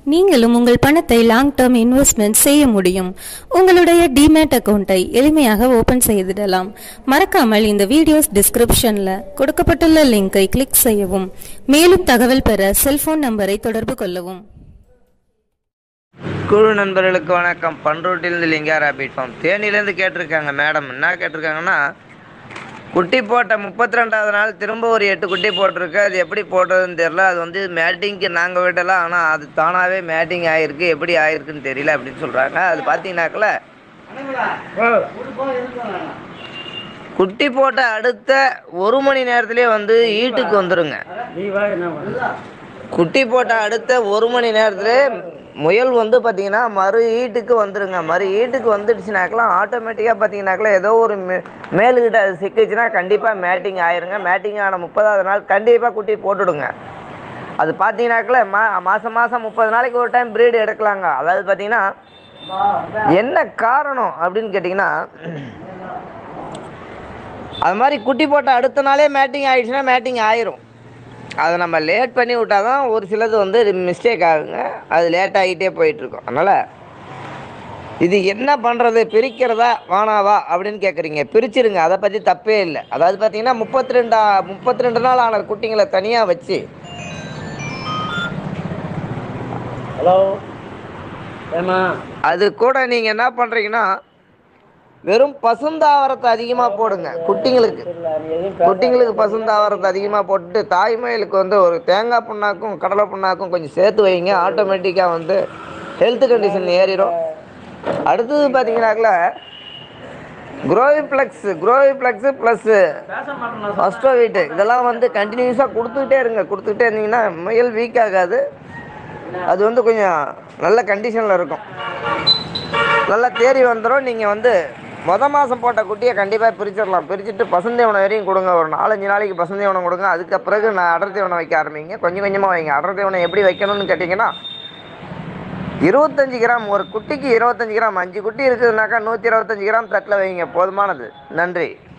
நீங்களும் உங்கள் பணத்தை லாங் டேர்ம் இன்வெஸ்ட்மெண்ட் செய்ய முடியும். உங்களுடைய டிமேட் அக்கவுண்டை எளிமையாக ஓபன் செய்திடலாம். மறக்காமல் இந்த வீடியோஸ் டிஸ்கிரிப்ஷன்ல கொடுக்கப்பட்டுள்ள லிங்கை கிளிக் செய்யவும். மேலும் தகவல் பெற செல்போன் நம்பரை தொடர்பு கொள்ளவும். குழு நண்பர்களுக்கு வணக்கம். பண்ருட்டிலிருந்து லிங்கா ராபிட் ஃபார்ம் தேனியிலேருந்து கேட்டிருக்காங்க. மேடம் என்ன கேட்டிருக்காங்கன்னா, குட்டி போட்ட 32வது நாள் திரும்ப ஒரு 8 குட்டி போட்டிருக்கு. அது எப்படி போடுறதுன்னு தெரில. அது வந்து மேட்டிங்க்கு நாங்கள் விடலாம், ஆனால் அது தானாகவே மேட்டிங் ஆகிருக்கு. எப்படி ஆகிருக்குன்னு தெரியல அப்படின்னு சொல்கிறாங்க. அது பார்த்தீங்கன்னாக்கல குட்டி போட்ட அடுத்த 1 மணி நேரத்துலேயே வந்து ஈட்டுக்கு வந்துடுங்க. குட்டி போட்ட அடுத்த 1 மணி நேரத்தில் முயல் வந்து பார்த்தீங்கன்னா மறு ஈட்டுக்கு வந்துடுங்க. மறு ஈட்டுக்கு வந்துடுச்சுனாக்கலாம் ஆட்டோமேட்டிக்காக பார்த்தீங்கன்னாக்கல ஏதோ ஒரு மேலுக்கிட்ட அது சிக்கிச்சுன்னா கண்டிப்பாக மேட்டிங் ஆயிருங்க. மேட்டிங் ஆன 30வது நாள் கண்டிப்பாக குட்டி போட்டுடுங்க. அது பார்த்தீங்கன்னாக்கல மாதம் 30 நாளைக்கு ஒரு டைம் ப்ரீடு எடுக்கலாங்க. அதாவது பார்த்தீங்கன்னா என்ன காரணம் அப்படின்னு கேட்டிங்கன்னா, அது மாதிரி குட்டி போட்ட அடுத்த நாளே மேட்டிங் ஆகிடுச்சுன்னா மேட்டிங் ஆயிரும். அதை நம்ம லேட் பண்ணி விட்டால் தான் ஒரு சிலது வந்து மிஸ்டேக் ஆகுங்க. அது லேட் ஆகிட்டே போயிட்டுருக்கோம். அதனால் இது என்ன பண்ணுறது, பிரிக்கிறதா வானாவா அப்படின்னு கேட்குறீங்க. பிரிச்சுருங்க, அதை பற்றி தப்பே இல்லை. அதாவது பார்த்தீங்கன்னா 32 நாள் ஆன குட்டிங்களை தனியாக வச்சு அது கூட நீங்கள் என்ன பண்ணுறீங்கன்னா, வெறும் பசுந்தாவரத்தை அதிகமாக போடுங்க. குட்டிங்களுக்கு பசுந்தாவரத்தை அதிகமாக போட்டுட்டு தாய்மயிலுக்கு வந்து ஒரு தேங்காய் புண்ணாக்கும் கடலை புண்ணாக்கும் கொஞ்சம் சேர்த்து வைங்க. ஆட்டோமேட்டிக்காக வந்து ஹெல்த் கண்டிஷன் ஏறிடும். அடுத்தது பார்த்தீங்கன்னாக்கல குரோவிப்ளெக்ஸு ப்ளஸ் அஸ்ட்ரோவீட்டு இதெல்லாம் வந்து கண்டினியூஸாக கொடுத்துக்கிட்டே இருந்தீங்கன்னா முயல் வீக் ஆகாது. அது வந்து கொஞ்சம் நல்ல கண்டிஷனில் இருக்கும், நல்லா தேறி வந்துடும். நீங்கள் வந்து மாதம் போட்ட குட்டியை கண்டிப்பாக பிரிச்சிடலாம். பிரிச்சுட்டு பசுந்தீவனம் வரையும் கொடுங்க. ஒரு 4-5 நாளைக்கு பசுந்தீவனம் கொடுங்க. அதுக்கு பிறகு நான் அடர் தீவனம் வைக்க ஆரம்பிங்க. கொஞ்சம் கொஞ்சமாக வைங்க. அடர் தீவனம் எப்படி வைக்கணும்னு கேட்டிங்கன்னா, 25 கிராம் ஒரு குட்டிக்கு 25 கிராம். 5 குட்டி இருக்குதுனாக்கா 125 கிராம் தட்டில் வைங்க, போதுமானது. நன்றி.